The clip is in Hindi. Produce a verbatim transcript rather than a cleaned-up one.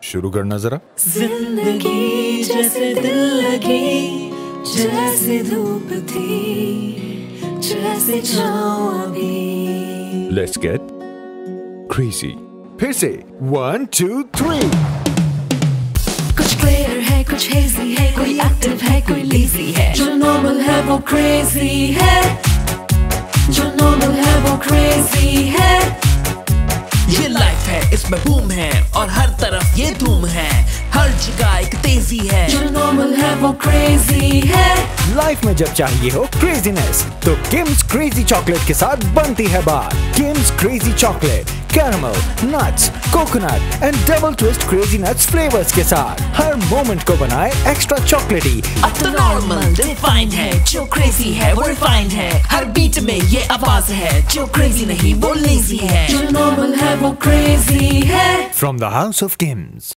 शुरू करना जरा। जिंदगी जैसे दिल लगी, जैसे धूप थी, जैसे छाँव अभी। Let's get crazy. फिर से वन टू थ्री। कुछ क्लियर है, कुछ हेजी है, कोई एक्टिव है, कोई लेजी है। जो नॉर्मल है वो क्रेजी है, जो नॉर्मल है वो क्रेजी है। ये लाइफ है, इसमें बूम है और हर तरफ ये धूम है, हर जगह एक तेजी है। जो नॉर्मल है वो क्रेजी है। लाइफ में जब चाहिए हो क्रेजीनेस तो किम्स क्रेजी चॉकलेट के साथ बनती है बात। Kim's crazy chocolate caramel, nuts, coconut and double twist crazy nuts flavours के साथ हर मोमेंट को बनाए एक्स्ट्रा चॉकलेटी। अब तो नॉर्मल डिफाइंड है, जो क्रेजी है वो रिफाइंड है, हर बीट में ये आवाज है, जो क्रेजी नहीं वो लेजी है। जो नॉर्मल है वो क्रेजी है। From the House of Kims.